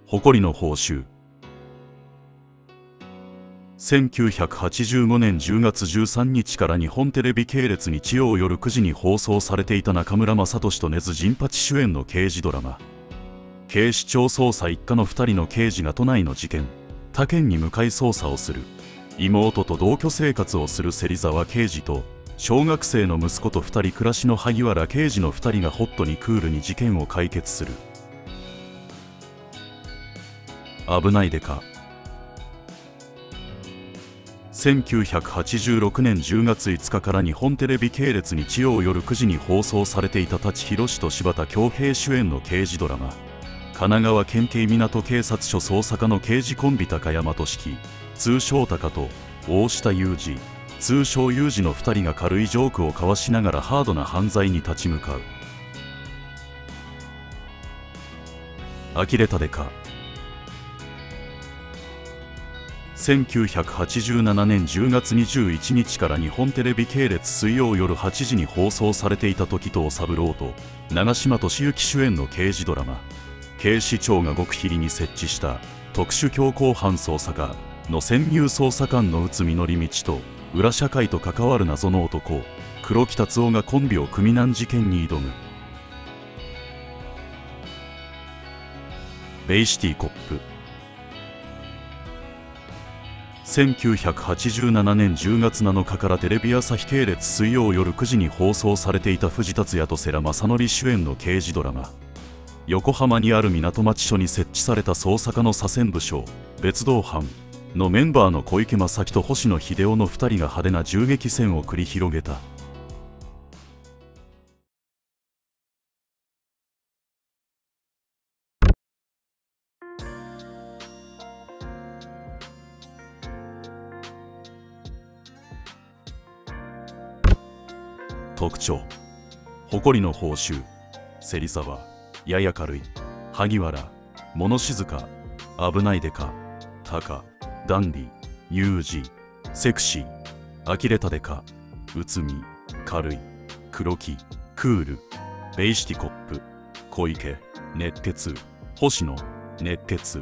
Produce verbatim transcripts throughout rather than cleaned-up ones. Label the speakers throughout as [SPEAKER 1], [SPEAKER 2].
[SPEAKER 1] 誇りの報酬。せんきゅうひゃくはちじゅうごねんじゅうがつじゅうさんにちから日本テレビ系列日曜夜くじに放送されていた中村雅俊と根津陣八主演の刑事ドラマ。警視庁捜査一課のふたりの刑事が都内の事件他県に向かい捜査をする。妹と同居生活をする芹沢刑事と小学生の息子とふたり暮らしの萩原刑事のふたりがホットにクールに事件を解決する。危ないでか。せんきゅうひゃくはちじゅうろくねんじゅうがついつかから日本テレビ系列日曜夜くじに放送されていた舘ひろしと柴田恭平主演の刑事ドラマ。神奈川県警港警察署捜査課の刑事コンビ高山俊樹通称高と大下裕二通称裕二のふたりが軽いジョークを交わしながらハードな犯罪に立ち向かう。呆れたでか。せんきゅうひゃくはちじゅうななねんじゅうがつにじゅういちにちから日本テレビ系列水曜夜はちじに放送されていた時藤三郎と長嶋俊之主演の刑事ドラマ。警視庁が極秘裏に設置した特殊強行犯捜査課の潜入捜査官の内海則道と裏社会と関わる謎の男黒木達夫がコンビを組み難事件に挑む。ベイシティコップ。せんきゅうひゃくはちじゅうななねんじゅうがつなのかからテレビ朝日系列水曜夜くじに放送されていた藤達也と世良公則主演の刑事ドラマ。横浜にある港町署に設置された捜査課の左遷部署別動班のメンバーの小池正樹と星野秀夫のふたりが派手な銃撃戦を繰り広げた。特徴。誇りの報酬。芹沢やや軽い。萩原物静か。危ないでか。高ダンディ裕二セクシー。呆れたでか。内海軽い。黒木クール。ベイシティコップ。小池熱血。星野熱血。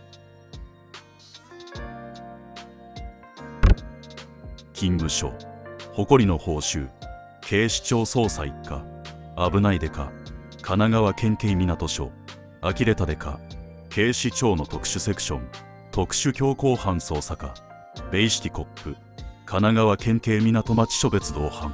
[SPEAKER 1] 勤務所。誇りの報酬。警視庁捜査一課。危ないでか。神奈川県警港署。呆れたでか。警視庁の特殊セクション特殊強行犯捜査課。ベイシティコップ。神奈川県警港町署別動班。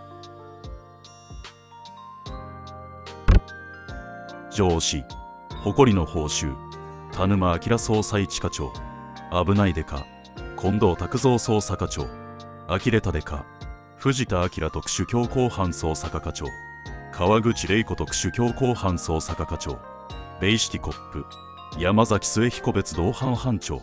[SPEAKER 1] 上司。誇りの報酬。田沼明捜査一課長。危ないでか。近藤拓三捜査課長。呆れたでか。藤田明特殊強行犯捜査課課長。川口玲子特殊強行犯捜査課課長。ベイシティコップ。山崎末彦別動班班長。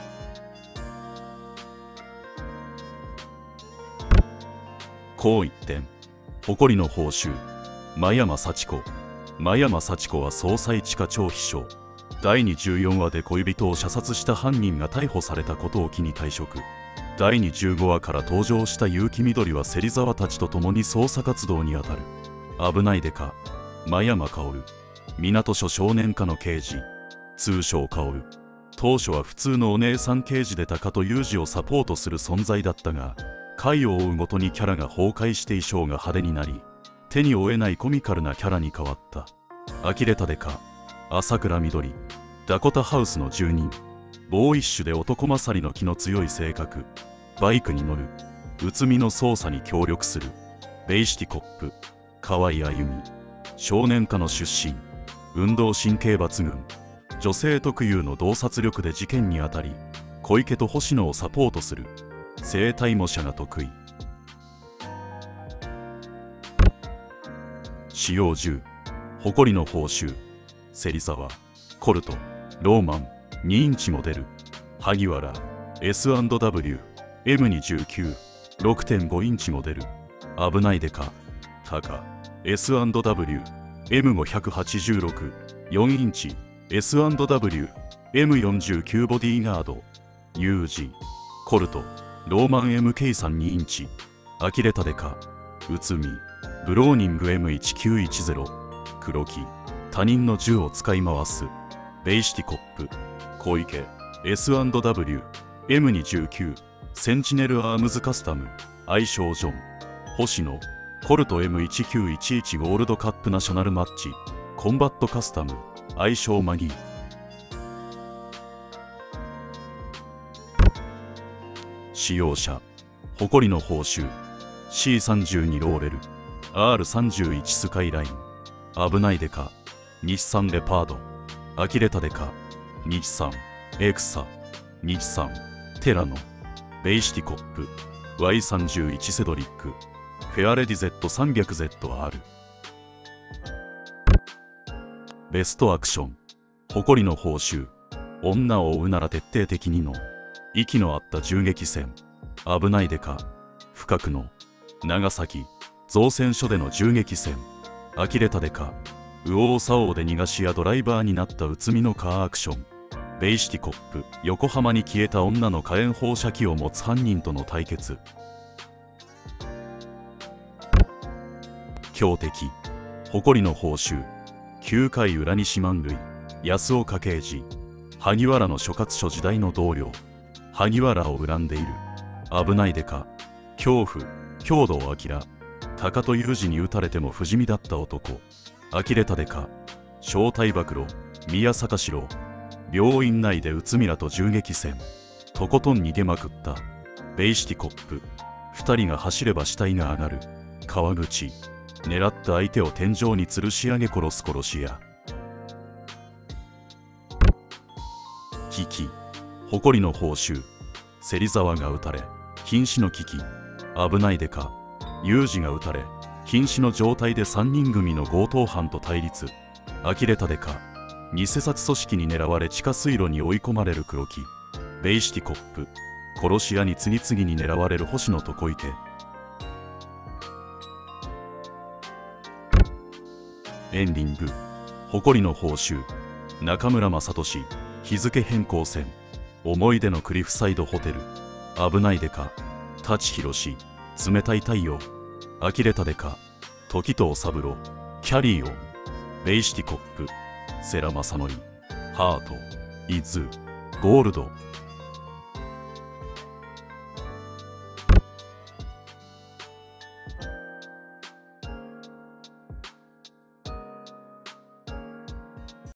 [SPEAKER 1] こう一点。誇りの報酬。真山幸子。真山幸子は捜査一課長秘書。だいにじゅうよんわで恋人を射殺した犯人が逮捕されたことを機に退職。だいにじゅうごわから登場した結城みどりは芹沢たちと共に捜査活動に当たる。危ないでか。真山薫。港署少年課の刑事。通称薫。当初は普通のお姉さん刑事で高と裕二をサポートする存在だったが、回を追うごとにキャラが崩壊して衣装が派手になり、手に負えないコミカルなキャラに変わった。呆れたでか。朝倉みどり。ダコタハウスの住人。ボーイッシュで男勝りの気の強い性格。バイクに乗る。内海の捜査に協力する。ベイシティコップ。河合歩美。少年課の出身。運動神経抜群。女性特有の洞察力で事件に当たり、小池と星野をサポートする。生体模写が得意。使用銃。誇りの報酬。芹沢コルトローマンにインチモデル。萩原 エスアンドダブリューエムにじゅうきゅう ろくてんご インチモデル。危ないでか。高 エスアンドダブリューエムごひゃくはちじゅうろく よんインチ エスアンドダブリューエムよんじゅうきゅう ボディーガード。ユージー コルトローマン エムケーさんにインチ。呆れたでか。内海ブローニング エムせんきゅうひゃくじゅう 黒木他人の銃を使い回す。 ベイシティコップ、小池、エスアンドダブリュー、エムにじゅうきゅう、センチネルアームズカスタム、愛称ジョン、星野、コルト エムいちきゅういちいち ゴールドカップナショナルマッチ、コンバットカスタム、愛称マギー。使用者、誇りの報酬、シーさんじゅうに ローレル、アールさんじゅういち スカイライン、危ないデカ、日産レパード、呆れたデカ、日産、エクサ、日産、テラノ、ベイシティコップ、ワイさんじゅういち セドリック、フェアレディ ゼットさんびゃくゼットアール。ベストアクション、誇りの報酬、女を追うなら徹底的にの、息の合った銃撃戦、危ないデカ、深くの、長崎、造船所での銃撃戦、呆れたデカ、右往左往で逃がし屋ドライバーになったうつみのカーアクション、ベイシティコップ、横浜に消えた女の火炎放射器を持つ犯人との対決。強敵、誇りの報酬、きゅうかい裏西満塁、安岡刑事、萩原の所轄署時代の同僚、萩原を恨んでいる、危ないデカ、恐怖、兵藤明、高戸裕二に撃たれても不死身だった男、呆れたデカ、正体暴露、宮坂四郎、病院内でうつみらと銃撃戦、とことん逃げまくった、ベイシティコップ、二人が走れば死体が上がる、川口、狙った相手を天井に吊るし上げ殺す殺し屋。危機、誇りの報酬、芹沢が撃たれ、瀕死の危機、危ないデカ、裕二が撃たれ、瀕死の状態でさんにん組の強盗犯と対立、呆れたデカ、偽札組織に狙われ地下水路に追い込まれる黒木、ベイシティコップ、殺し屋に次々に狙われる星野と小池。エンディング、誇りの報酬、中村雅俊、日付変更線、思い出のクリフサイドホテル、危ないデカ、舘ひろし、冷たい太陽、呆れたデカ、時藤三郎、キャリーオン、ベイシティコップ、世良正則、ハート、イズ、ゴールド。